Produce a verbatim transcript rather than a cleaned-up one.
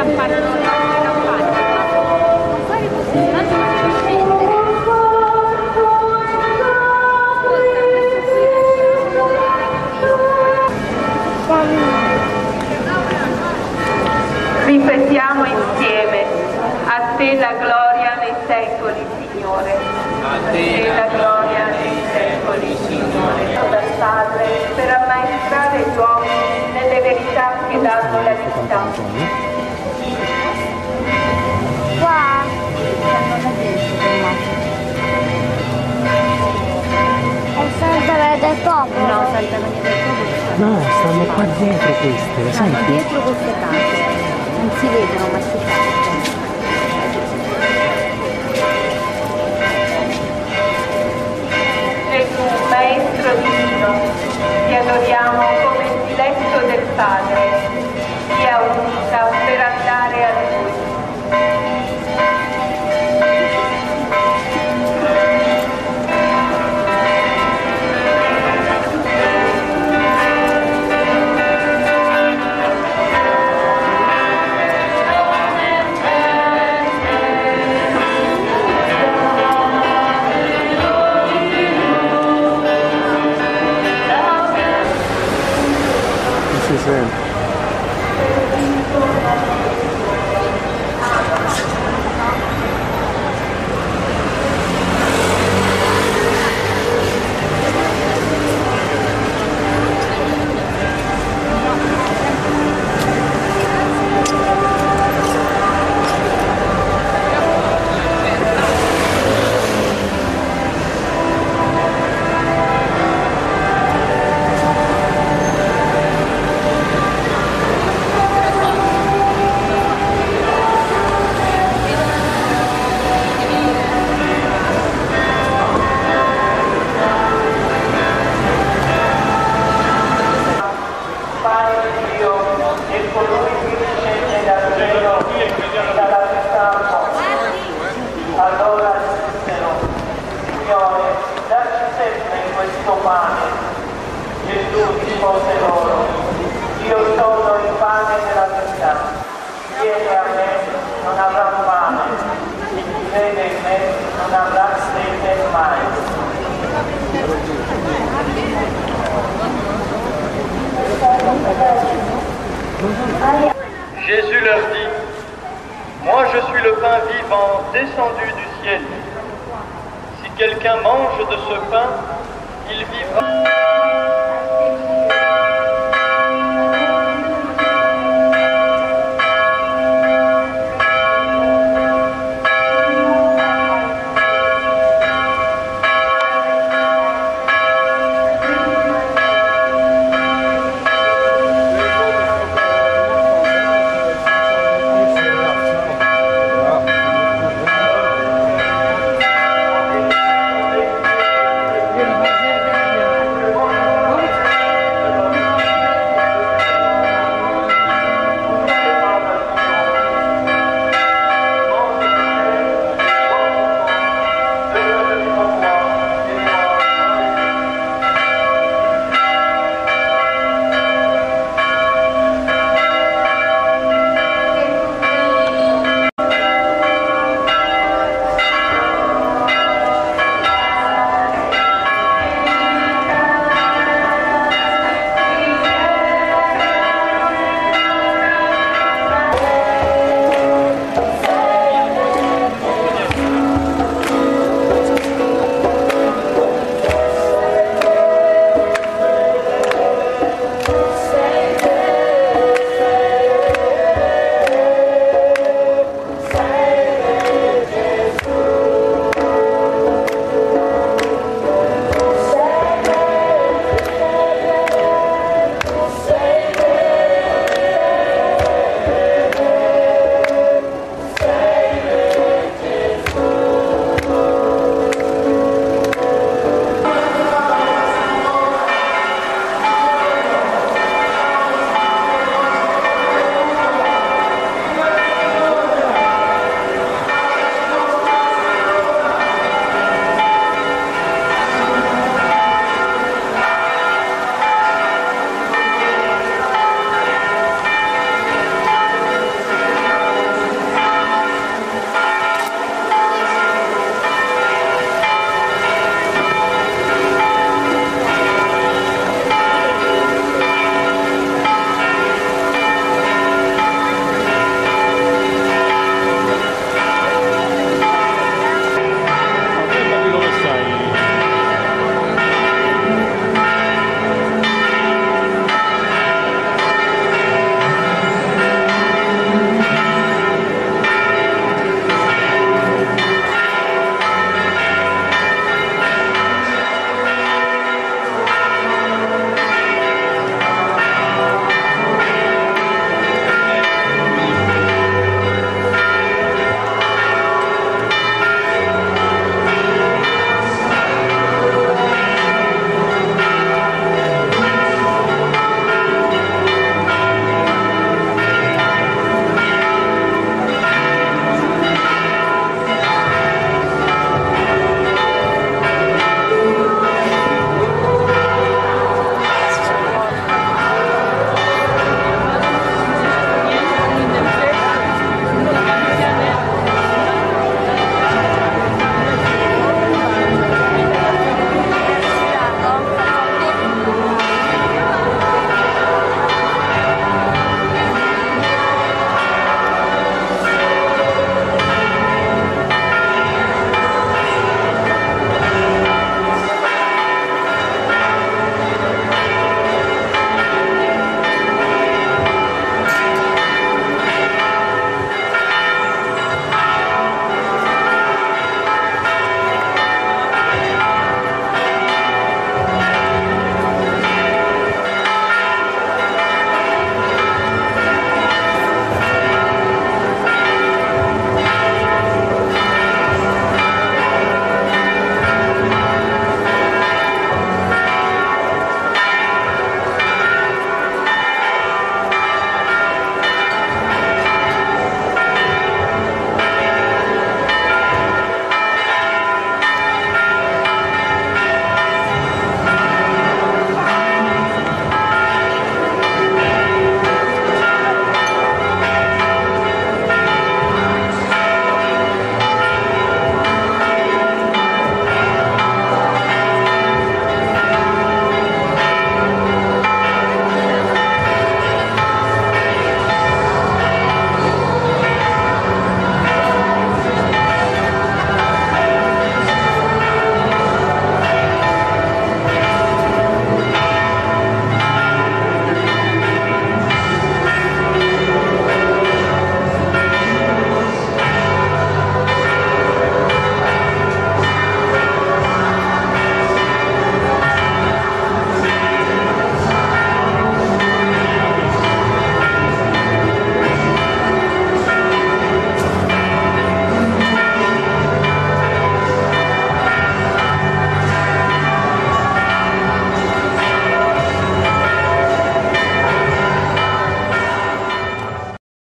campane, non le campane. Non fare così, tanto non si scende. Ripetiamo insieme: a te la gloria nei secoli, Signore. A te la gloria nei secoli, Signore. Dal Padre per ammaestrare gli uomini nelle verità che danno la vita. Qua è Santa Maria del Popolo. No, Santa Maria del Popolo. No, stanno qua dietro queste, le Stanno senti? dietro queste case. Non si vedono, ma si sentono. Gesù, Maestro divino, ti adoriamo come il diletto del Padre, sia unita per andare a Lui. Si sente. Allora dissero: Signore, dacci sempre questo pane. Gesù rispose loro: Io sono il pane della vita. Chi viene a me non avrà fame, e chi crede in me non avrà sete mai. Jésus leur dit: Moi je suis le pain vivant descendu du ciel. Si quelqu'un mange de ce pain, il vivra.